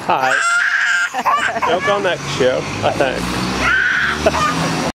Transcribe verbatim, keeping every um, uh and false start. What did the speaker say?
Hi. Don't go next to you, I think.